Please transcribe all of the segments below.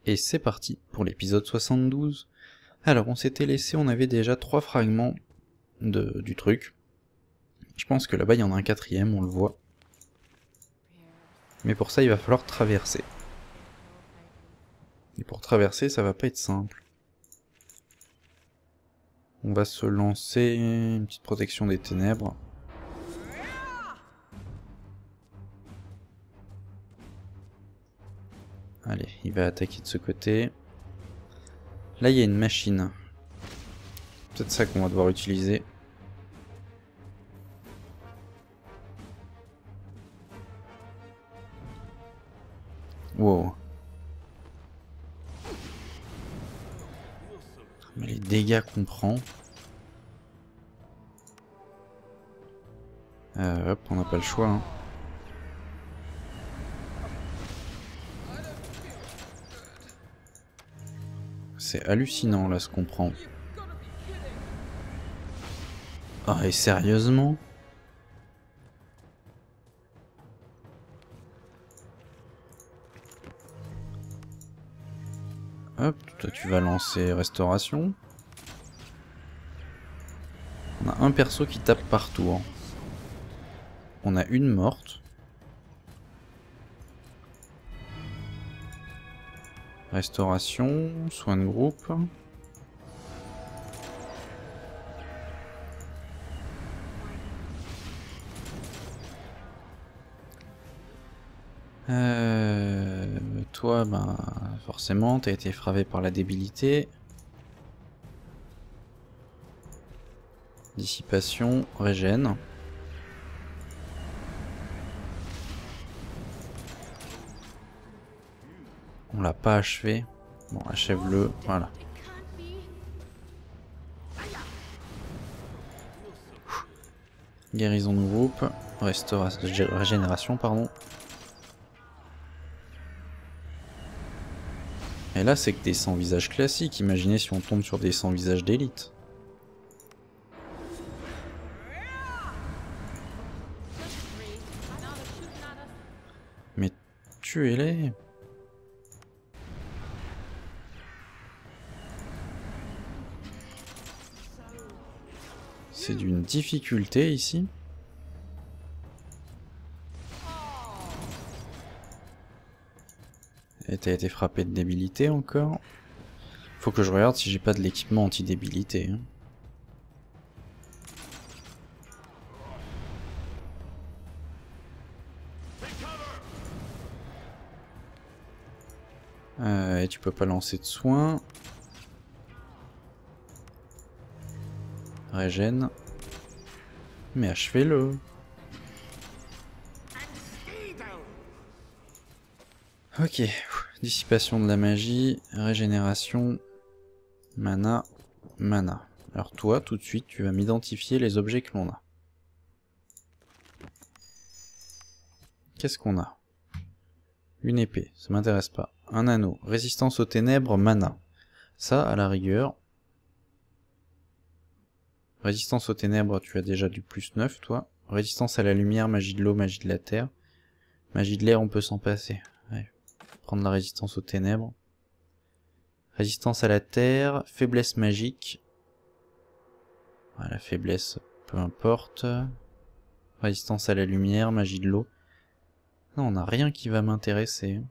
Et c'est parti pour l'épisode 72. Alors on s'était laissé, on avait déjà 3 fragments du truc. Je pense que là-bas il y en a un quatrième, on le voit. Mais pour ça il va falloir traverser. Et pour traverser ça va pas être simple. On va se lancer une petite protection des ténèbres. Allez, il va attaquer de ce côté. Là il y a une machine. Peut-être ça qu'on va devoir utiliser. Wow. Mais les dégâts qu'on prend. Hop, on n'a pas le choix. Hein. C'est hallucinant là ce qu'on prend. Ah, et sérieusement? Hop, toi tu vas lancer restauration. On a un perso qui tape partout. Hein. On a une morte. Restauration, soin de groupe. Toi, ben, forcément, t'as été frappé par la débilité. Dissipation, régène. On l'a pas achevé. Bon, achève-le, voilà. Guérison de groupe, régénération, pardon. Et là, c'est que des sans visages classiques. Imaginez si on tombe sur des sans visages d'élite. Mais tuez-les! C'est d'une difficulté ici. Et t'as été frappé de débilité encore. Faut que je regarde si j'ai pas de l'équipement anti-débilité. Et tu peux pas lancer de soins. Régène. Mais achevez-le. Ok. Dissipation de la magie. Régénération. Mana. Mana. Alors toi, tout de suite, tu vas m'identifier les objets que l'on a. Qu'est-ce qu'on a? Une épée, ça m'intéresse pas. Un anneau. Résistance aux ténèbres, mana. Ça, à la rigueur. Résistance aux ténèbres, tu as déjà du plus 9, toi. Résistance à la lumière, magie de l'eau, magie de la terre. Magie de l'air, on peut s'en passer. Ouais. Prendre la résistance aux ténèbres. Résistance à la terre, faiblesse magique. Voilà, faiblesse, peu importe. Résistance à la lumière, magie de l'eau. Non, on n'a rien qui va m'intéresser.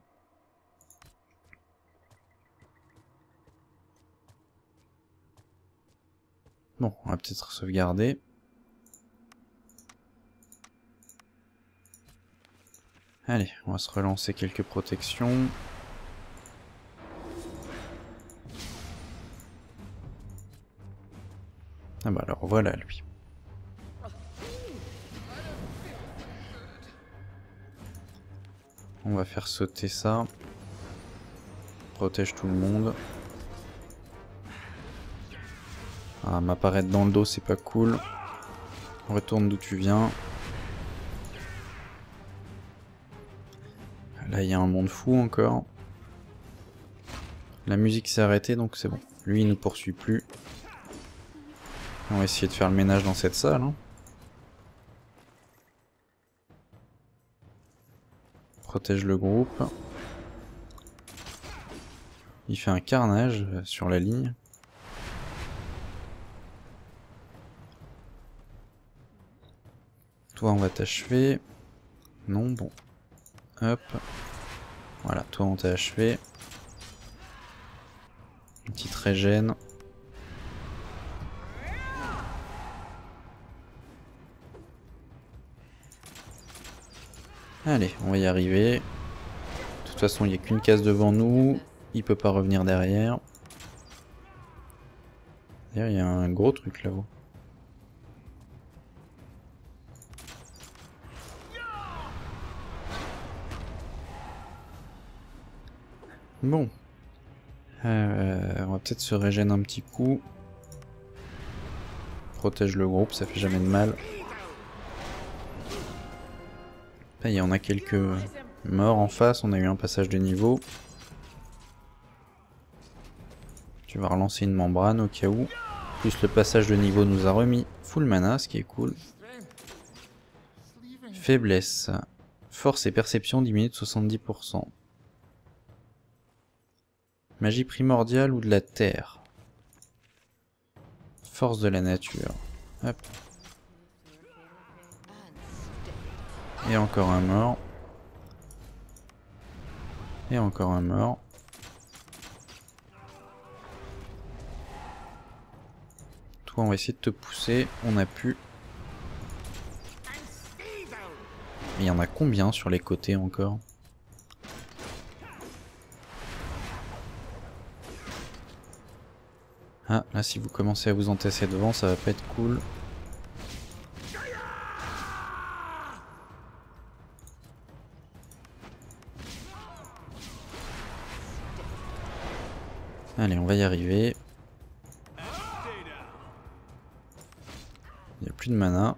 Bon, on va peut-être sauvegarder. Allez, on va se relancer quelques protections. Ah bah alors voilà lui. On va faire sauter ça. Protège tout le monde. Ah, m'apparaître dans le dos c'est pas cool. Retourne d'où tu viens. Là il y a un monde fou encore. La musique s'est arrêtée donc c'est bon. Lui il ne poursuit plus. On va essayer de faire le ménage dans cette salle. Hein. Protège le groupe. Il fait un carnage sur la ligne. Toi, on va t'achever. Non, bon. Hop. Voilà, toi, on t'a achevé. Une petite régène. Allez, on va y arriver. De toute façon, il n'y a qu'une case devant nous. Il peut pas revenir derrière. D'ailleurs, il y a un gros truc là-haut. Bon. On va peut-être se régénérer un petit coup. Protège le groupe, ça fait jamais de mal. Là, il y en a quelques morts en face. On a eu un passage de niveau. Tu vas relancer une membrane au cas où. Plus le passage de niveau nous a remis full mana, ce qui est cool. Faiblesse. Force et perception diminuent de 70%. Magie primordiale ou de la terre. Force de la nature. Hop. Et encore un mort. Et encore un mort. Toi, on va essayer de te pousser. On a pu. Il y en a combien sur les côtés encore? Ah, là, si vous commencez à vous entasser devant, ça va pas être cool. Allez, on va y arriver. Il n'y a plus de mana.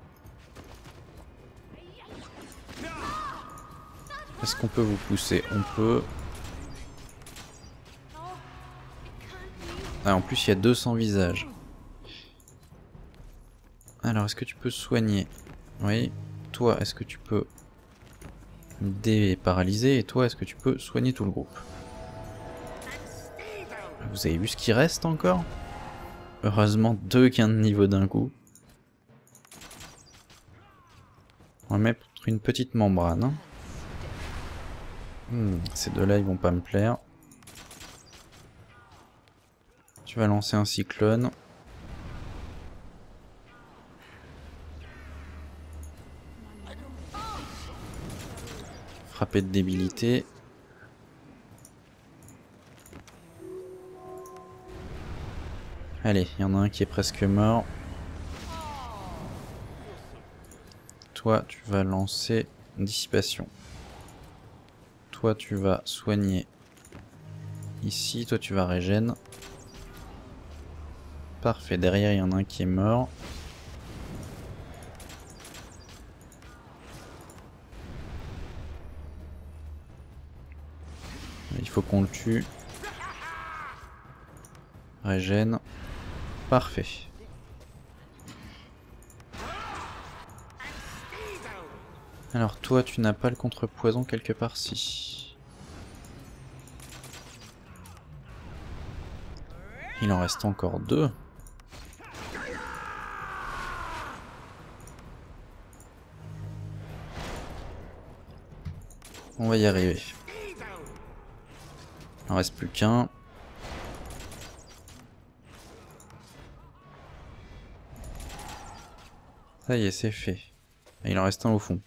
Est-ce qu'on peut vous pousser? On peut. Ah, en plus, il y a 200 visages. Alors, est-ce que tu peux soigner? Oui. Toi, est-ce que tu peux déparalyser? Et toi, est-ce que tu peux soigner tout le groupe? Vous avez vu ce qui reste encore? Heureusement, 2 gains de niveau d'un coup. On va mettre une petite membrane. Ces deux-là, ils vont pas me plaire. Tu vas lancer un cyclone. Frapper de débilité. Allez, il y en a un qui est presque mort. Toi, tu vas lancer dissipation. Toi, tu vas soigner ici. Toi, tu vas régène. Parfait. Derrière, il y en a un qui est mort. Il faut qu'on le tue. Régène. Parfait. Alors toi, tu n'as pas le contrepoison quelque part si. Il en reste encore 2. On va y arriver. Il en reste plus qu'un. Ça y est, c'est fait. Et il en reste un au fond.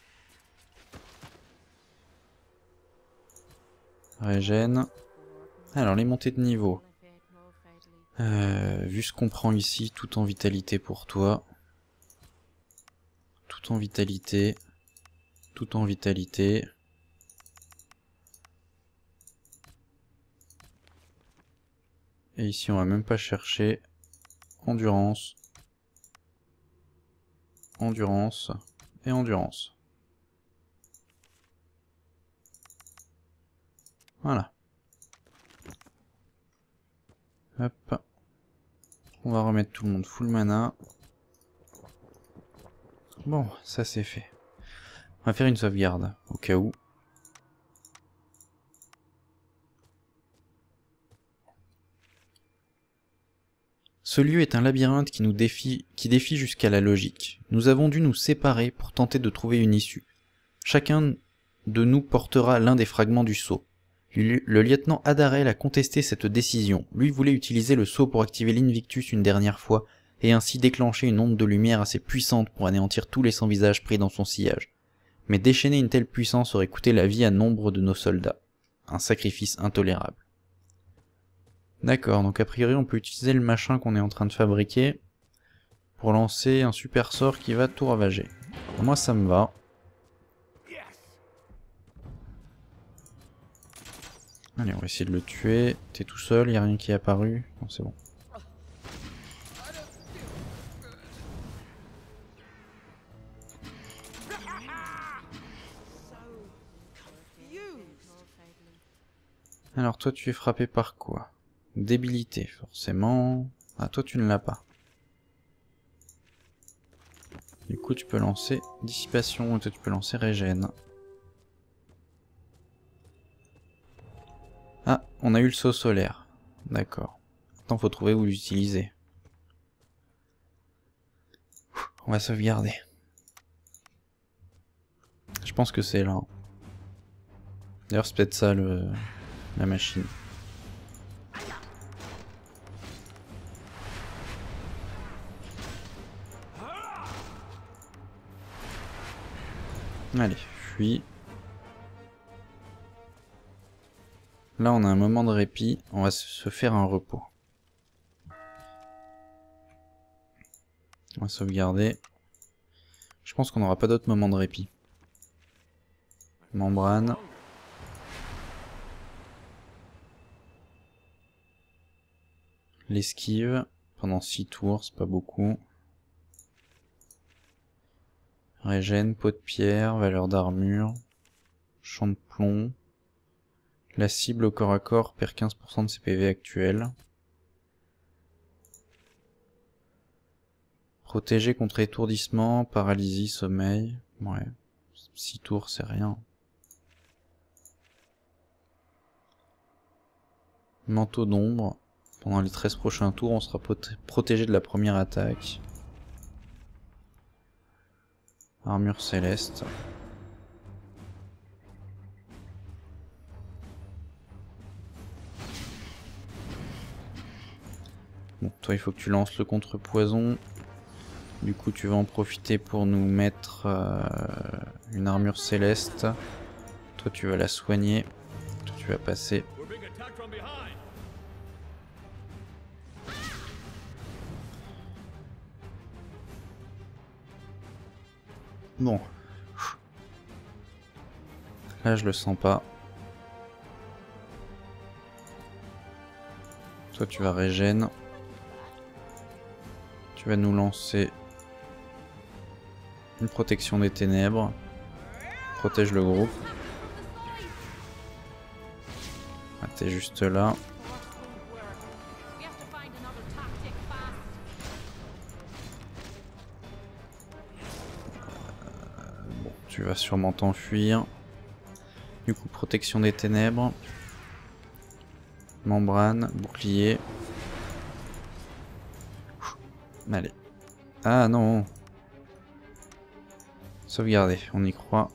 Régène. Alors, les montées de niveau. Vu ce qu'on prend ici, tout en vitalité pour toi. Tout en vitalité. Tout en vitalité. Et ici, on va même pas chercher. Endurance. Endurance. Et endurance. Voilà. Hop. On va remettre tout le monde full mana. Bon, ça c'est fait. On va faire une sauvegarde, au cas où. Ce lieu est un labyrinthe qui défie jusqu'à la logique. Nous avons dû nous séparer pour tenter de trouver une issue. Chacun de nous portera l'un des fragments du sceau. Le lieutenant Adarel a contesté cette décision. Lui voulait utiliser le sceau pour activer l'Invictus une dernière fois, et ainsi déclencher une onde de lumière assez puissante pour anéantir tous les sans-visages pris dans son sillage. Mais déchaîner une telle puissance aurait coûté la vie à nombre de nos soldats. Un sacrifice intolérable. D'accord, donc a priori on peut utiliser le machin qu'on est en train de fabriquer pour lancer un super sort qui va tout ravager. Moi ça me va. Allez, on va essayer de le tuer. T'es tout seul, y a rien qui est apparu. Non, c'est bon. Alors toi tu es frappé par quoi? Débilité, forcément. Ah, toi tu ne l'as pas. Du coup tu peux lancer dissipation, et toi tu peux lancer régène. Ah, on a eu le saut solaire. D'accord. Maintenant faut trouver où l'utiliser. On va sauvegarder. Je pense que c'est là. D'ailleurs c'est peut-être ça la machine. Allez, fuis. Là on a un moment de répit, on va se faire un repos. On va sauvegarder. Je pense qu'on n'aura pas d'autres moments de répit. Membrane. L'esquive pendant 6 tours, c'est pas beaucoup. Régène, peau de pierre, valeur d'armure, champ de plomb. La cible au corps à corps perd 15% de ses PV actuels. Protégé contre étourdissement, paralysie, sommeil. Ouais, 6 tours c'est rien. Manteau d'ombre. Pendant les 13 prochains tours, on sera protégé de la première attaque. Armure céleste. Bon, toi il faut que tu lances le contre-poison. Du coup tu vas en profiter pour nous mettre une armure céleste. Toi tu vas la soigner. Toi tu vas passer. Bon. Là je le sens pas. Toi tu vas régène. Tu vas nous lancer une protection des ténèbres. Protège le groupe. Ah, t'es juste là. Bon, tu vas sûrement t'enfuir. Du coup, protection des ténèbres. Membrane, bouclier. Allez. Ah non. Sauvegarder, on y croit.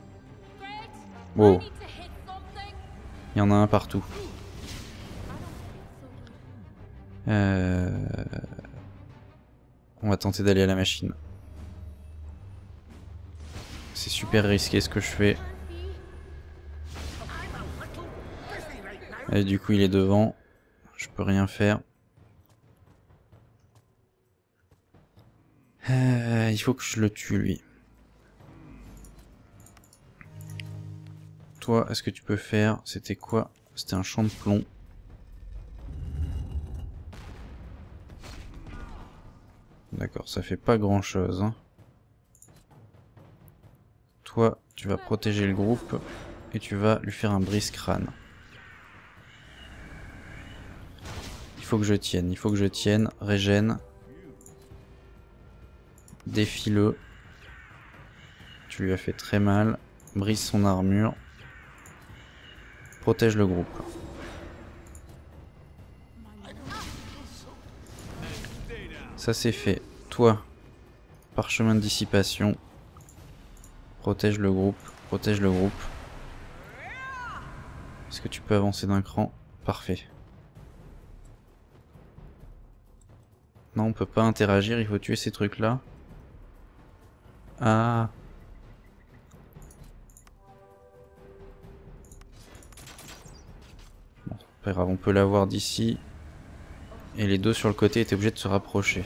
Wow. Il y en a un partout. On va tenter d'aller à la machine. C'est super risqué ce que je fais. Et du coup il est devant. Je peux rien faire. Il faut que je le tue lui. Toi, est-ce que tu peux faire... C'était quoi? C'était un champ de plomb. D'accord, ça fait pas grand chose. Hein. Toi, tu vas protéger le groupe et tu vas lui faire un brise-crâne. Il faut que je tienne, il faut que je tienne. Régène. Défie-le. Tu lui as fait très mal. Brise son armure. Protège le groupe. Ça c'est fait. Toi, parchemin de dissipation. Protège le groupe. Protège le groupe. Est-ce que tu peux avancer d'un cran? Parfait. Non, on peut pas interagir, il faut tuer ces trucs-là. Ah. Bon, pas grave, on peut l'avoir d'ici. Et les deux sur le côté étaient obligés de se rapprocher.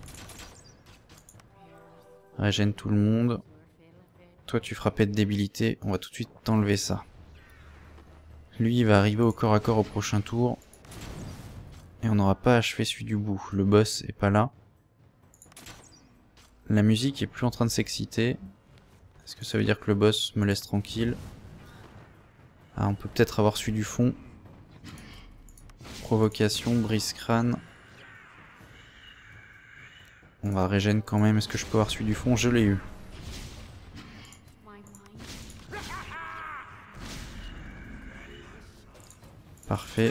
Régène tout le monde. Toi, tu frappais de débilité, on va tout de suite t'enlever ça. Lui, il va arriver au corps à corps au prochain tour. Et on n'aura pas achevé celui du bout. Le boss est pas là. La musique est plus en train de s'exciter. Est-ce que ça veut dire que le boss me laisse tranquille? Ah, on peut peut-être avoir celui du fond. Provocation, brise-crâne. On va régène quand même. Est-ce que je peux avoir celui du fond? Je l'ai eu. Parfait.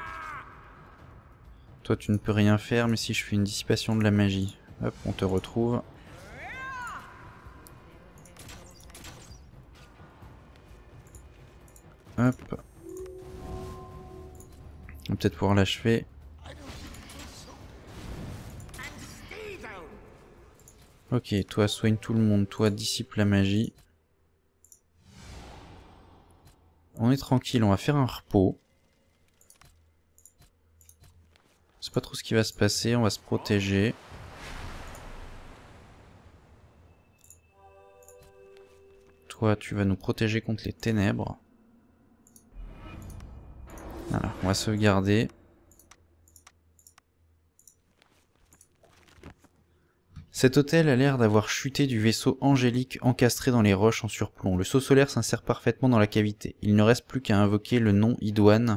Toi tu ne peux rien faire, mais si je fais une dissipation de la magie, hop, on te retrouve. Hop. On va peut-être pouvoir l'achever. Ok, toi soigne tout le monde, toi dissipe la magie. On est tranquille, on va faire un repos. Je sais pas trop ce qui va se passer, on va se protéger. Toi, tu vas nous protéger contre les ténèbres. Voilà, on va sauvegarder. Cet hôtel a l'air d'avoir chuté du vaisseau angélique encastré dans les roches en surplomb. Le seau solaire s'insère parfaitement dans la cavité. Il ne reste plus qu'à invoquer le nom Idoine.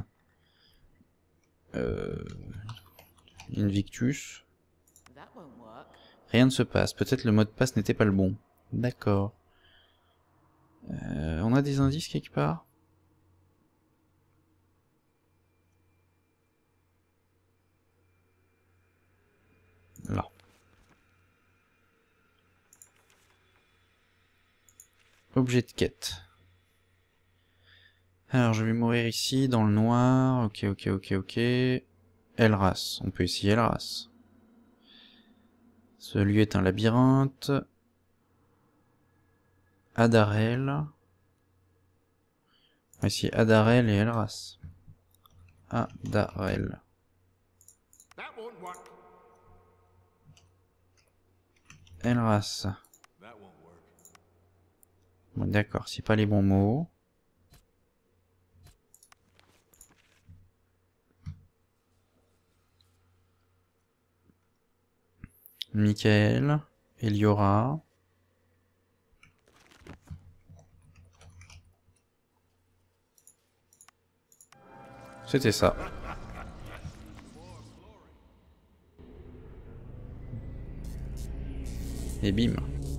Invictus. Rien ne se passe. Peut-être le mot de passe n'était pas le bon. D'accord. On a des indices quelque part? Là. Objet de quête. Alors je vais mourir ici, dans le noir. Ok, ok, ok, ok. Elras. On peut essayer Elras. Ce lieu est un labyrinthe. Adarel. On va essayer Adarel et Elras. Adarel. Elras. Bon, d'accord, c'est pas les bons mots. Michael. Eliora. C'était ça. Et bim.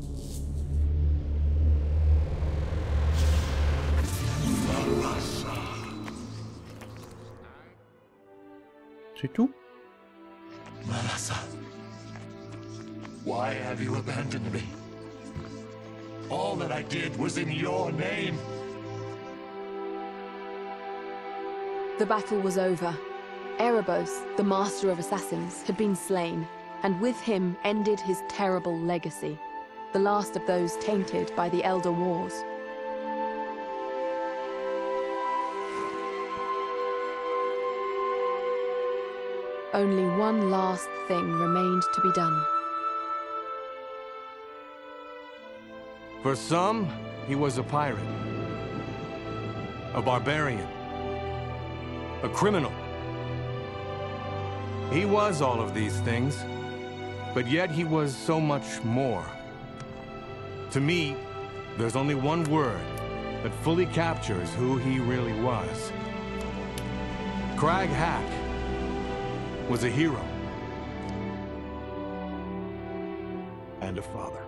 C'est tout? Marasa, why have you abandoned me? All that I did was in your name. The battle was over. Erebos, the master of assassins, had been slain, and with him ended his terrible legacy, the last of those tainted by the Elder Wars. Only one last thing remained to be done. For some, he was a pirate, a barbarian, a criminal. He was all of these things, but yet he was so much more. To me, there's only one word that fully captures who he really was. Crag Hack was a hero and a father.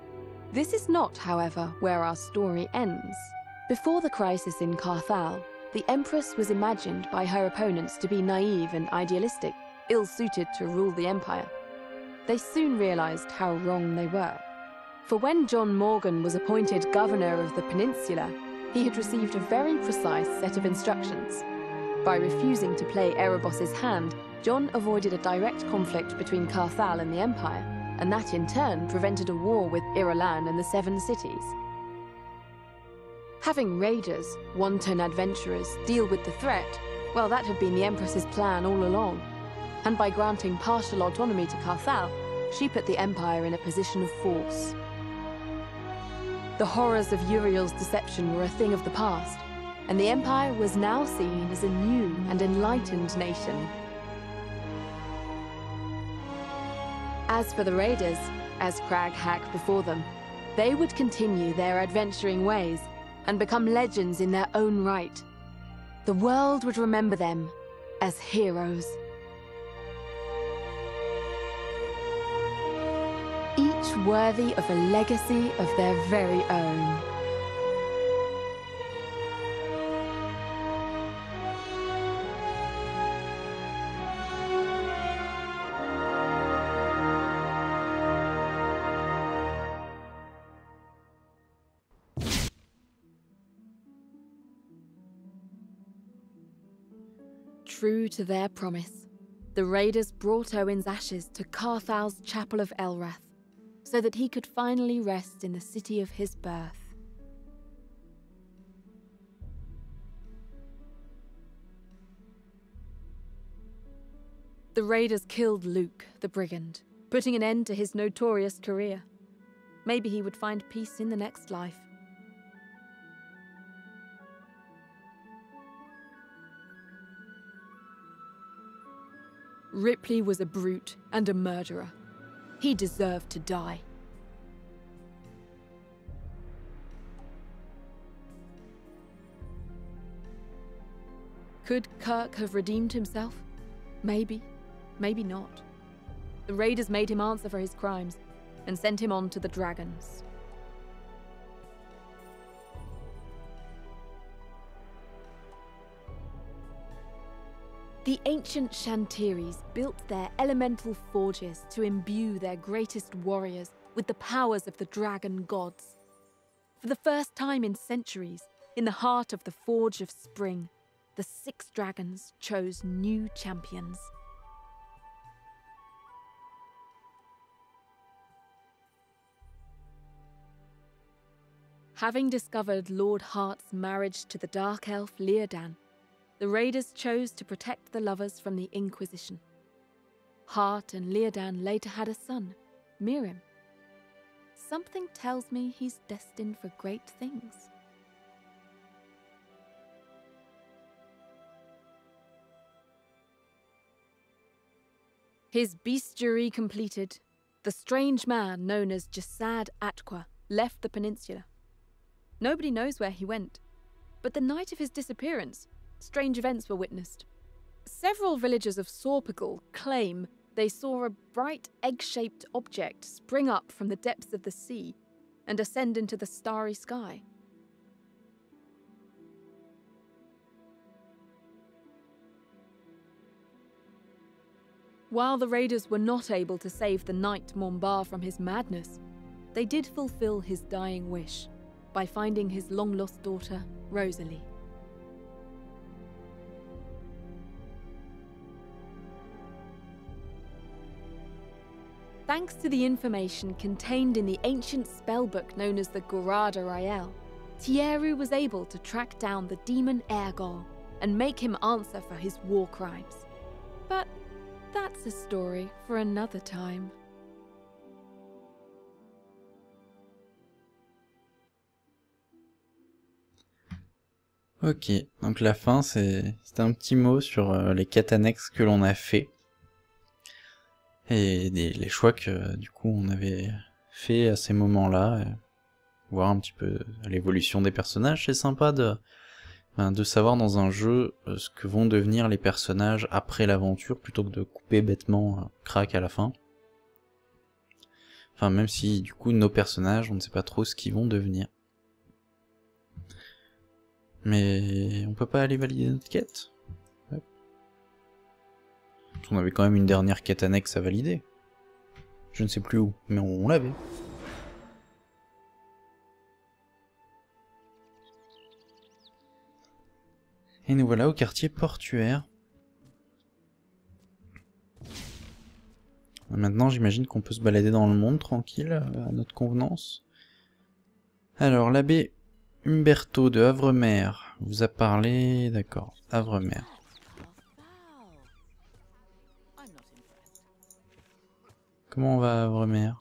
This is not, however, where our story ends. Before the crisis in Carthal, the Empress was imagined by her opponents to be naive and idealistic, ill-suited to rule the Empire. They soon realized how wrong they were. For when John Morgan was appointed governor of the peninsula, he had received a very precise set of instructions. By refusing to play Erebos's hand, John avoided a direct conflict between Carthal and the Empire, and that in turn prevented a war with Irulan and the Seven Cities. Having raiders, wanton adventurers, deal with the threat, well, that had been the Empress's plan all along. And by granting partial autonomy to Carthal, she put the Empire in a position of force. The horrors of Uriel's deception were a thing of the past, and the Empire was now seen as a new and enlightened nation. As for the raiders, as Crag hacked before them, they would continue their adventuring ways and become legends in their own right. The world would remember them as heroes. Each worthy of a legacy of their very own. True to their promise, the raiders brought Owen's ashes to Carthal's Chapel of Elrath, so that he could finally rest in the city of his birth. The raiders killed Luke, the brigand, putting an end to his notorious career. Maybe he would find peace in the next life. Ripley was a brute and a murderer. He deserved to die. Could Kirk have redeemed himself? Maybe, maybe not. The raiders made him answer for his crimes and sent him on to the dragons. The ancient Shantiris built their elemental forges to imbue their greatest warriors with the powers of the dragon gods. For the first time in centuries, in the heart of the Forge of Spring, the 6 dragons chose new champions. Having discovered Lord Hart's marriage to the Dark Elf Leodan, the raiders chose to protect the lovers from the Inquisition. Hart and Leodan later had a son, Mirim. Something tells me he's destined for great things. His bestiary completed, the strange man known as Jasad Atqua left the peninsula. Nobody knows where he went, but the night of his disappearance, strange events were witnessed. Several villagers of Sorpigal claim they saw a bright egg-shaped object spring up from the depths of the sea and ascend into the starry sky. While the raiders were not able to save the knight Mombar from his madness, they did fulfill his dying wish by finding his long-lost daughter, Rosalie. Thanks to the information contained in the ancient spellbook known as the Gorada Rael, Tieru was able to track down the demon Ergol and make him answer for his war crimes. But that's a story for another time. Ok, donc la fin c'est un petit mot sur les quêtes annexes que l'on a fait. Et les choix que du coup on avait fait à ces moments-là, voir un petit peu l'évolution des personnages. C'est sympa de savoir dans un jeu ce que vont devenir les personnages après l'aventure, plutôt que de couper bêtement Crack à la fin. Enfin, même si du coup nos personnages, on ne sait pas trop ce qu'ils vont devenir. Mais on peut pas aller valider notre quête? Hop. On avait quand même une dernière quête annexe à valider. Je ne sais plus où, mais on l'avait. Et nous voilà au quartier portuaire. Maintenant, j'imagine qu'on peut se balader dans le monde tranquille, à notre convenance. Alors, l'abbé Umberto de Havremer vous a parlé... D'accord, Havremer. Comment on va à Havremer?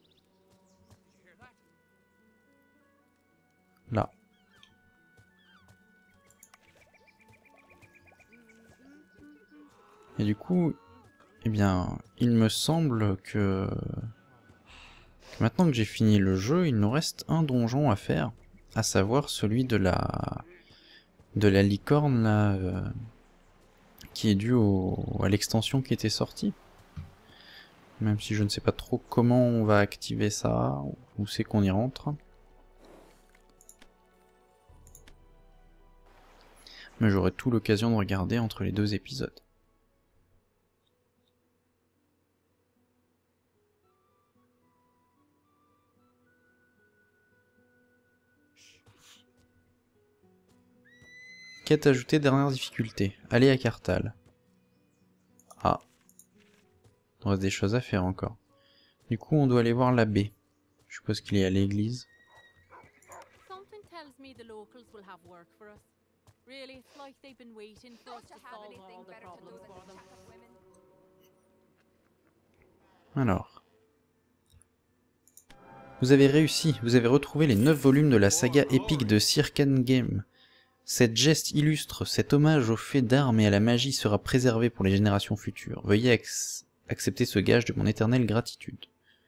Là. Et du coup, eh bien, il me semble que maintenant que j'ai fini le jeu, il nous reste un donjon à faire, à savoir celui de la licorne là, qui est due à l'extension qui était sortie. Même si je ne sais pas trop comment on va activer ça, où c'est qu'on y rentre. Mais j'aurai tout l'occasion de regarder entre les deux épisodes. Quête ajoutée, dernière difficulté. Aller à Carthal. Ah. Il reste des choses à faire encore. Du coup, on doit aller voir l'abbé. Je suppose qu'il est à l'église. Alors. Vous avez réussi. Vous avez retrouvé les 9 volumes de la saga épique de Sirkangame. Cette geste illustre, cet hommage aux faits d'armes et à la magie sera préservé pour les générations futures. Veuillez accepter ce gage de mon éternelle gratitude.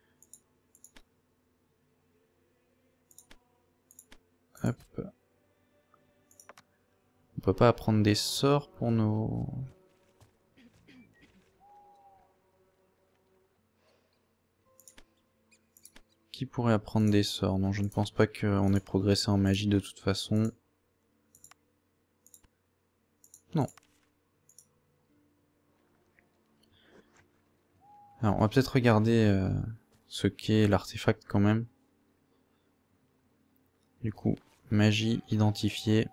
Hop. On peut pas apprendre des sorts pour nos... Qui pourrait apprendre des sorts? Non, je ne pense pas qu'on ait progressé en magie de toute façon. Non. Alors, on va peut-être regarder ce qu'est l'artefact quand même. Du coup, magie identifiée.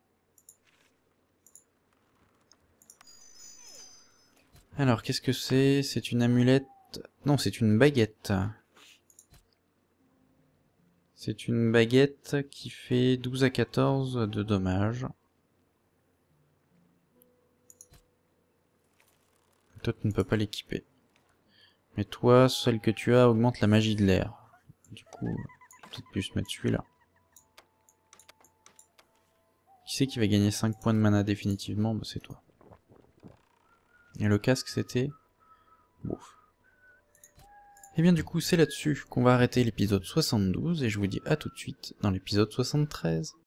Alors, qu'est-ce que c'est? C'est une amulette... Non, c'est une baguette. C'est une baguette qui fait 12 à 14 de dommages. Toi, tu ne peux pas l'équiper. Mais toi, celle que tu as augmente la magie de l'air. Du coup, peut-être plus mettre celui-là. Qui c'est qui va gagner 5 points de mana définitivement? Bah, c'est toi. Et le casque, c'était... Bouf. Et bien du coup, c'est là-dessus qu'on va arrêter l'épisode 72, et je vous dis à tout de suite dans l'épisode 73.